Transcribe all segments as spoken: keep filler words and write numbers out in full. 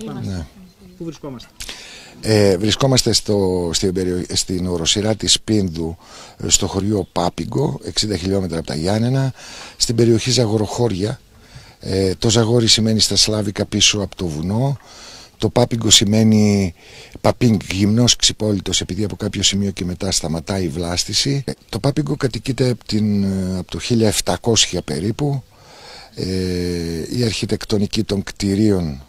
Ναι. Πού βρισκόμαστε? Ε, βρισκόμαστε στο, στην, περιοχ... στην οροσειρά της Πίνδου, στο χωριό Πάπιγκο, εξήντα χιλιόμετρα από τα Γιάννενα, στην περιοχή Ζαγοροχώρια. Ε, το Ζαγόρι σημαίνει στα σλάβικα πίσω από το βουνό. Το Πάπιγκο σημαίνει παπίνγκ, γυμνός ξυπόλυτος, επειδή από κάποιο σημείο και μετά σταματάει η βλάστηση. Ε, το Πάπιγκο κατοικείται από, την, από το χίλια επτακόσια περίπου. Ε, η αρχιτεκτονική των κτηρίων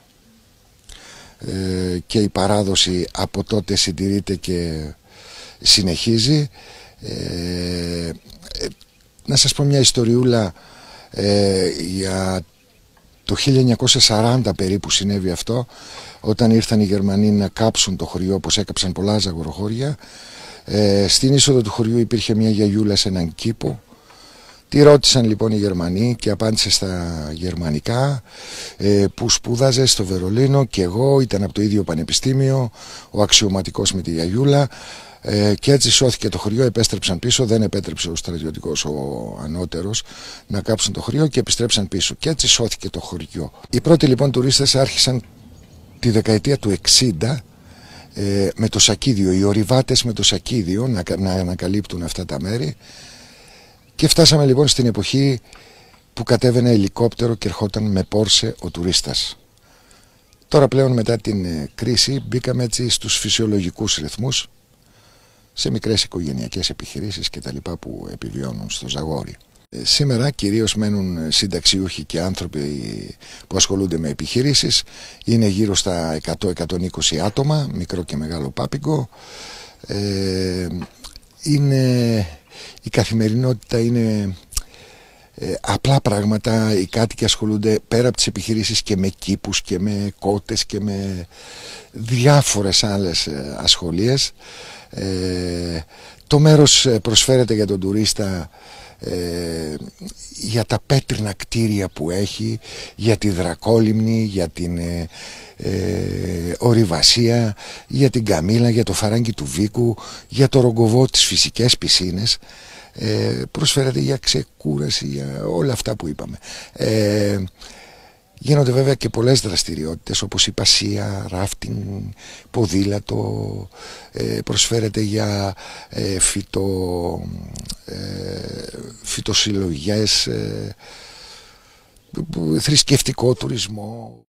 ε, και η παράδοση από τότε συντηρείται και συνεχίζει. Ε, ε, να σας πω μια ιστοριούλα. Ε, για το χίλια εννιακόσια σαράντα περίπου συνέβη αυτό, όταν ήρθαν οι Γερμανοί να κάψουν το χωριό, όπως έκαψαν πολλά ζαγοροχώρια. Ε, στην είσοδο του χωριού υπήρχε μια γιαγιούλα σε έναν κήπο. Τη ρώτησαν λοιπόν οι Γερμανοί και απάντησε στα γερμανικά, ε, που σπούδαζε στο Βερολίνο και εγώ, ήταν από το ίδιο πανεπιστήμιο, ο αξιωματικός με τη γιαγιούλα. Ε, και έτσι σώθηκε το χωριό, επέστρεψαν πίσω, δεν επέτρεψε ο στρατιωτικός, ο ανώτερος, να κάψουν το χωριό και επιστρέψαν πίσω και έτσι σώθηκε το χωριό. Οι πρώτοι λοιπόν τουρίστες άρχισαν τη δεκαετία του εξήντα ε, με το σακίδιο, οι ορειβάτες με το σακίδιο να, να ανακαλύπτουν αυτά τα μέρη, και φτάσαμε λοιπόν στην εποχή που κατέβαινε ελικόπτερο και ερχόταν με Πόρσε ο τουρίστας. Τώρα πλέον μετά την ε, κρίση μπήκαμε έτσι στους φυσιολογικούς ρυθμούς, σε μικρές οικογενειακές επιχειρήσεις και τα λοιπά που επιβιώνουν στο Ζαγόρι. Ε, σήμερα κυρίως μένουν συνταξιούχοι και άνθρωποι που ασχολούνται με επιχειρήσεις. Είναι γύρω στα εκατό με εκατόν είκοσι άτομα, μικρό και μεγάλο Πάπιγκο. Ε, είναι, η καθημερινότητα είναι ε, απλά πράγματα. Οι κάτοικοι ασχολούνται πέρα από τις επιχειρήσεις και με κήπους και με κότες και με διάφορες άλλες ασχολίες. Ε, το μέρος προσφέρεται για τον τουρίστα ε, για τα πέτρινα κτίρια που έχει, για τη Δρακόλυμνη, για την ε, ε, ορειβασία, για την Καμήλα, για το φαράγγι του Βίκου, για το Ρογκοβό, τις φυσικές πισίνες. Ε, προσφέρεται για ξεκούραση, για όλα αυτά που είπαμε. Ε, Γίνονται βέβαια και πολλές δραστηριότητες, όπως η πασία, ράφτινγκ, ποδήλατο, ε, προσφέρεται για ε, φυτο, ε, φυτοσυλλογές, ε, θρησκευτικό τουρισμό.